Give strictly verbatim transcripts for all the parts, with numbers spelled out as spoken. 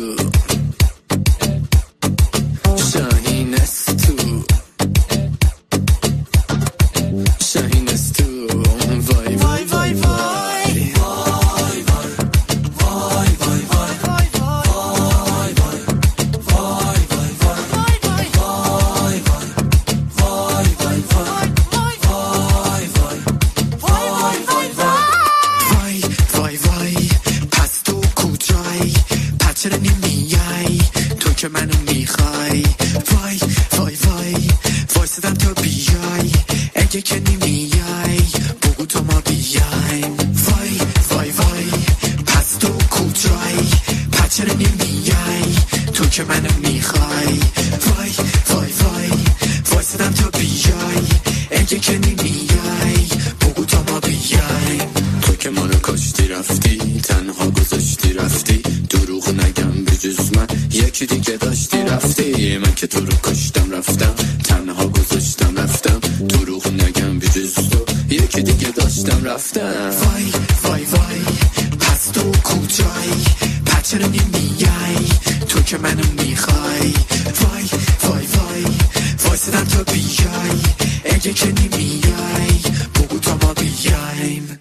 تو شاهین است تو شاهین است تو وای وای وای وای چرا نمیای تو که منو میخوای وای وای وای وایسادم تا بیای اگه که نمیای بگو تو ما بیایم وای وای وای پس تو کجایی پس چرا نمیای تو که منو میخوای وای وای وای وایسادم تا بیای اگه که نمیای بگو تو ما بیایم تو که منو کشتی رفتی تنها گذاشتی رفتی دروغ نگم بجز من یکی دیگه داشتی رفتی من که تو رو کشتم رفتم تنها گذاشتم رفتم دروغ نگم بجز تو یکی دیگه داشتم رفتم وای وای وای پس تو کجایی پس چرا نمیای تو که منو میخوای وای وای وای وایسادم تا بیای اگه که نمیای بگو تا ما بیایم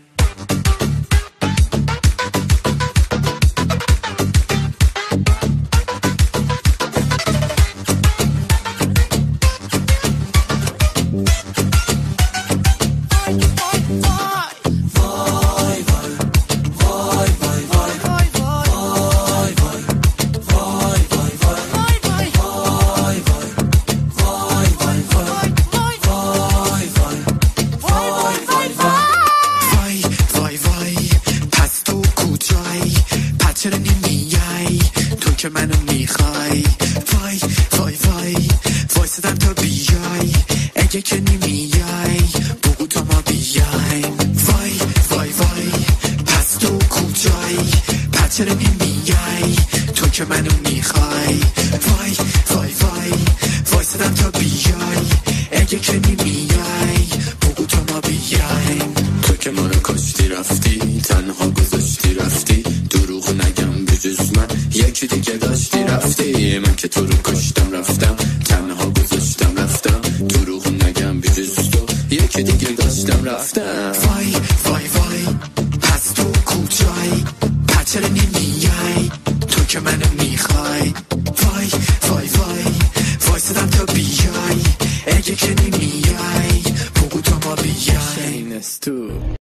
چرا نمیای تو که منو میخوای وای وای وای وایسادم تا بیای اگه که نمیای بگو تا ما بیایم وای وای وای پس تو کجایی پس چرا نمیای تو که منو میخوای وای وای وای وایسادم تا بیای اگه که نمیای بگو تا ما بیایم تو که منو کشتی رفتی تنها گذاشتی رفتی دروغ نگم بجز من یکی دیگه داشتی رفتی من که تو رو کشتم رفتم تنها گذاشتم رفتم دروغ نگم بجز تو یکی دیگه داشتم رفتم وای وای وای پس تو کجایی پس چرا نمیای تو که منو میخوای وای وای وای وایسادم تا بیای اگه که نمیای بگو تا ما بیایم